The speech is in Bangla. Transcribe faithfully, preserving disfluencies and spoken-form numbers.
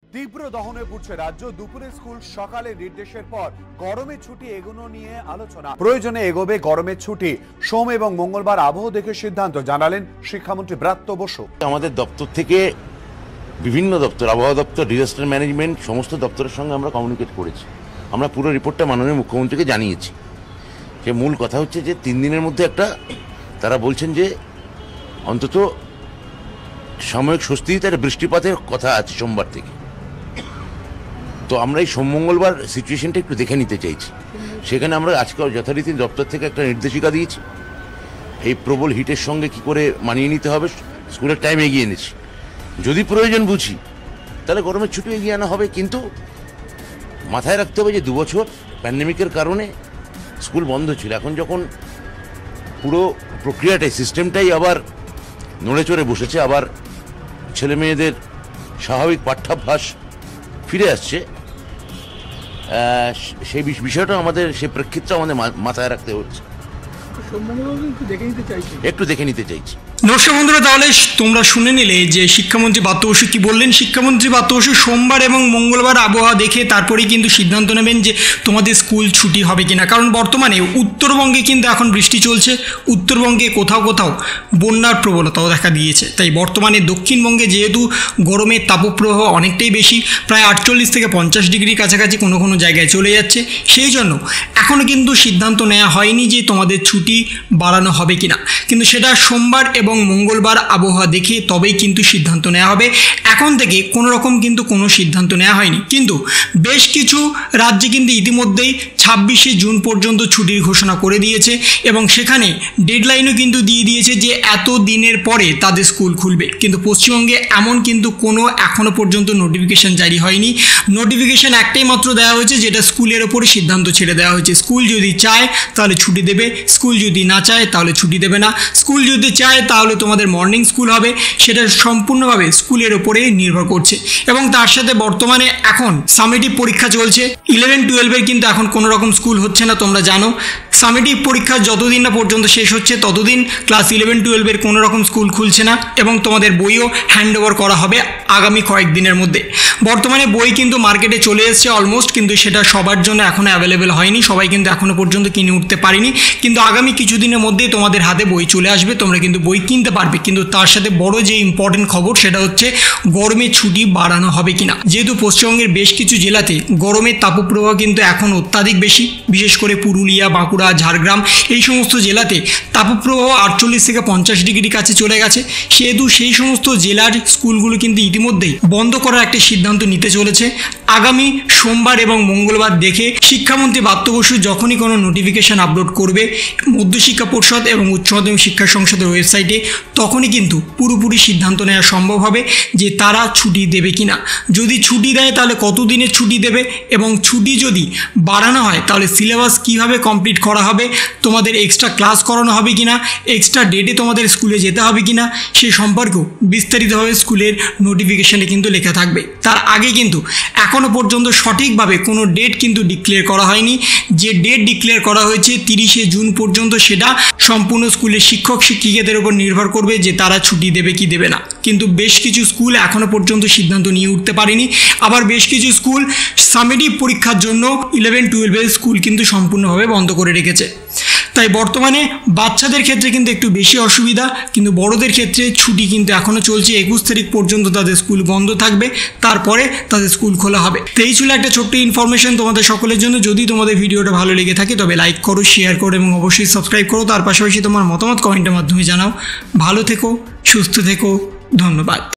তীব্র দহনে পুড়ছে রাজ্য। দুপুরে স্কুল, সকালে নির্দেশের পর গরমের ছুটি এগোনো নিয়ে আলোচনা। প্রয়োজনে এগোবে গরমের ছুটি। সোম এবং মঙ্গলবার আবহাওয়া দেখে সিদ্ধান্ত, জানালেন শিক্ষামন্ত্রী ব্রাত্য বসু। আমাদের দপ্তর থেকে বিভিন্ন দপ্তর, আবহাওয়া দপ্তর, ডিজাস্টার ম্যানেজমেন্ট, সমস্ত দপ্তরের সঙ্গে আমরা কমিউনিকেট করেছি। আমরা পুরো রিপোর্টটা মাননীয় মুখ্যমন্ত্রীকে জানিয়েছি। যে মূল কথা হচ্ছে যে তিন দিনের মধ্যে একটা, তারা বলছেন যে অন্তত সাময়িক স্বস্তি, তার বৃষ্টিপাতের কথা আছে সোমবার থেকে। তো আমরা এই সোম মঙ্গলবার সিচুয়েশনটা একটু দেখে নিতে চাইছি। সেখানে আমরা আজকে যথারীতি দপ্তর থেকে একটা নির্দেশিকা দিয়েছি। এই প্রবল হিটের সঙ্গে কি করে মানিয়ে নিতে হবে, স্কুলের টাইম এগিয়ে এনেছি। যদি প্রয়োজন বুঝি তাহলে গরমের ছুটি এগিয়ে আনা হবে, কিন্তু মাথায় রাখতে হবে যে দু বছর প্যান্ডেমিকের কারণে স্কুল বন্ধ ছিল। এখন যখন পুরো প্রক্রিয়াটাই, সিস্টেমটাই আবার নড়ে চড়ে বসেছে, আবার ছেলে মেয়েদের স্বাভাবিক পাঠ্যাভ্যাস ফিরে আসছে, সেই বিষয়টা আমাদের, সেই প্রেক্ষিতটা আমাদের মাথায় রাখতে হচ্ছে, একটু দেখে নিতে চাইছি। নমস্কার বন্ধুরা, তাহলে তোমরা শুনে নিলে যে শিক্ষামন্ত্রী ব্রাত্য বসু কি বললেন। শিক্ষামন্ত্রী ব্রাত্য বসু সোমবার এবং মঙ্গলবার আবহাওয়া দেখে তারপরেই কিন্তু সিদ্ধান্ত নেবেন যে তোমাদের স্কুল ছুটি হবে কিনা। কারণ বর্তমানে উত্তরবঙ্গে কিন্তু এখন বৃষ্টি চলছে, উত্তরবঙ্গে কোথাও কোথাও বন্যার প্রবণতাও দেখা দিয়েছে। তাই বর্তমানে দক্ষিণবঙ্গে যেহেতু গরমের তাপপ্রবাহ অনেকটাই বেশি, প্রায় আটচল্লিশ থেকে পঞ্চাশ ডিগ্রি কাছাকাছি কোনো কোনো জায়গায় চলে যাচ্ছে, সেই জন্য এখনও কিন্তু সিদ্ধান্ত নেওয়া হয়নি যে তোমাদের ছুটি বাড়ানো হবে কিনা। কিন্তু সেটা সোমবার এবং মঙ্গলবার আবহাওয়া দেখে তবেই কিন্তু সিদ্ধান্ত নেওয়া হবে। এখন থেকে কোনো রকম কিন্তু কোনো সিদ্ধান্ত নেওয়া হয়নি। কিন্তু বেশ কিছু রাজ্যে কিন্তু ইতিমধ্যেই ছাব্বিশে জুন পর্যন্ত ছুটির ঘোষণা করে দিয়েছে এবং সেখানে ডেডলাইনও কিন্তু দিয়ে দিয়েছে যে এত দিনের পরে তাদের স্কুল খুলবে। কিন্তু পশ্চিমবঙ্গে এমন কিন্তু কোনো এখনও পর্যন্ত নোটিফিকেশান জারি হয়নি। নোটিফিকেশান একটাই মাত্র দেওয়া হয়েছে, যেটা স্কুলের ওপরে সিদ্ধান্ত ছেড়ে দেওয়া হয়েছে। স্কুল যদি চায় তাহলে ছুটি দেবে, স্কুল যদি না চায় তাহলে ছুটি দেবে না। স্কুল যদি চায় তাহলে তোমাদের মর্নিং স্কুল হবে, সেটা সম্পূর্ণভাবে স্কুলের ওপরে নির্ভর করছে। এবং তার সাথে বর্তমানে এখন সামেটিভ পরীক্ষা চলছে। ইলেভেন টুয়েলভের কিন্তু এখন কোনো রকম স্কুল হচ্ছে না, তোমরা জানো। সামেটিভ পরীক্ষা যতদিন না পর্যন্ত শেষ হচ্ছে ততদিন ক্লাস ইলেভেন টুয়েলভের কোনো রকম স্কুল খুলছে না এবং তোমাদের বইও হ্যান্ড ওভার করা হবে আগামী কয়েকদিনের মধ্যে। বর্তমানে বই কিন্তু মার্কেটে চলে এসছে অলমোস্ট, কিন্তু সেটা সবার জন্য এখনও অ্যাভেলেবেল হয়নি, সবাই কিন্তু এখনও পর্যন্ত কিনে উঠতে পারেনি। কিন্তু আগামী কিছুদিনের মধ্যেই তোমাদের হাতে বই চলে আসবে, তোমরা কিন্তু বই কিনতে পারবে। কিন্তু তার সাথে বড় যে ইম্পর্টেন্ট খবর সেটা হচ্ছে গরমের ছুটি বাড়ানো হবে কিনা। যেহেতু পশ্চিমবঙ্গের বেশ কিছু জেলাতে গরমের তাপপ্রবাহ কিন্তু এখন অত্যাধিক বেশি, বিশেষ করে পুরুলিয়া, বাঁকুড়া, ঝাড়গ্রাম এই সমস্ত জেলাতে তাপপ্রবাহ আটচল্লিশ থেকে পঞ্চাশ ডিগ্রি কাছে চলে গেছে। সেহেতু সেই সমস্ত জেলার স্কুলগুলো কিন্তু ইতিমধ্যেই বন্ধ করার একটা সিদ্ধান্ত নিতে চলেছে। আগামী সোমবার এবং মঙ্গলবার দেখে শিক্ষামন্ত্রী ব্রাত্য বসু যখনই কোনো নোটিফিকেশান আপলোড করবে মধ্যশিক্ষা পর্ষদ এবং উচ্চ মাধ্যমিক শিক্ষা সংসদের ওয়েবসাইটে, তখনই কিন্তু পুরোপুরি সিদ্ধান্ত নেওয়া সম্ভব হবে যে তারা ছুটি দেবে কিনা। যদি ছুটি দেয় তাহলে কতদিনের ছুটি দেবে, এবং ছুটি যদি বাড়ানো হয় তাহলে সিলেবাস কীভাবে কমপ্লিট করা হবে, তোমাদের এক্সট্রা ক্লাস করানো হবে কিনা, এক্সট্রা ডেটে তোমাদের স্কুলে যেতে হবে কিনা, সে সম্পর্কেও বিস্তারিতভাবে স্কুলের নোটিফিকেশানে কিন্তু লেখা থাকবে। তার আগে কিন্তু এখনও পর্যন্ত সঠিকভাবে কোনো ডেট কিন্তু ডিক্লেয়ার করা হয়নি। যে ডেট ডিক্লেয়ার করা হয়েছে তিরিশে জুন পর্যন্ত, সেটা সম্পূর্ণ স্কুলের শিক্ষক শিক্ষিকাদের উপর নির্ভর করবে যে তারা ছুটি দেবে কি দেবে না। কিন্তু বেশ কিছু স্কুল এখনও পর্যন্ত সিদ্ধান্ত নিয়ে উঠতে পারেনি। আবার বেশ কিছু স্কুল সামেটিভ পরীক্ষার জন্য ইলেভেন টুয়েলভের স্কুল কিন্তু সম্পূর্ণভাবে বন্ধ করে রেখেছে। তাই বর্তমানে বাচ্চাদের ক্ষেত্রে কিন্তু একটু বেশি অসুবিধা, কিন্তু বড়দের ক্ষেত্রে ছুটি কিন্তু এখনও চলছে। একুশ তারিখ পর্যন্ত তাদের স্কুল বন্ধ থাকবে, তারপরে তাদের স্কুল খোলা হবে। তো এই ছিল একটা ছোট্ট ইনফরমেশন তোমাদের সকলের জন্য। যদি তোমাদের ভিডিওটা ভালো লেগে থাকে তবে লাইক করো, শেয়ার করো এবং অবশ্যই সাবস্ক্রাইব করো। তার পাশাপাশি তোমার মতামত কমেন্টের মাধ্যমে জানাও। ভালো থেকো, সুস্থ থেকো, ধন্যবাদ।